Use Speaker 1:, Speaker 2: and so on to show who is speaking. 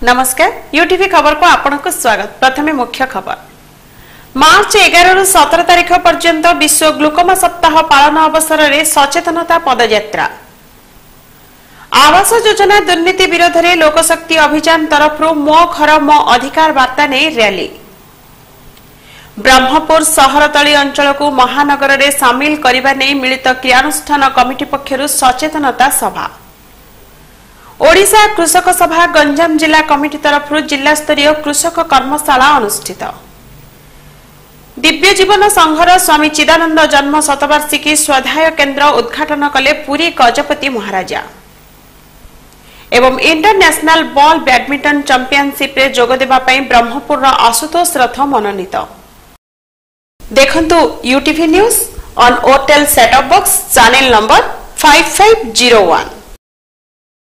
Speaker 1: नमस्कार यूटीवी खबर को आपनको स्वागत। प्रथमे मुख्य खबर। मार्च 11 रु 17 तारिख पर्यंत विश्व ग्लूकोमा सप्ताह पालन अवसर में सचेतनता पदयात्रा। आवास योजना दुर्नीति विरोध में लोकशक्ति अभियान तरफ मो घर मो अधिकार वार्ता ने रैली। ब्रह्मपुर सहरतली अंचल को महानगर में सामिल करने नहीं मिलित क्रियानुष्ठान कमिटी पक्षर सचेतनता सभा। ओडिशा कृषक सभा गंजाम जिला कमिटी तरफ जिला स्तरीय कृषक कर्मशाला अनुष्ठित। दिव्य जीवन संघर स्वामी चिदानंद जन्म शतवार्षिकी स्वाध्याय केन्द्र उद्घाटन कले पुरी गजपति महाराजा। एवं इंटरनेशनल बॉल बैडमिंटन चैंपियनशिप रे जोग देबा पई ब्रह्मपुर आशुतोष रथ मनोनीत। देखंतु UTV news on Ortel set top box channel number 5501।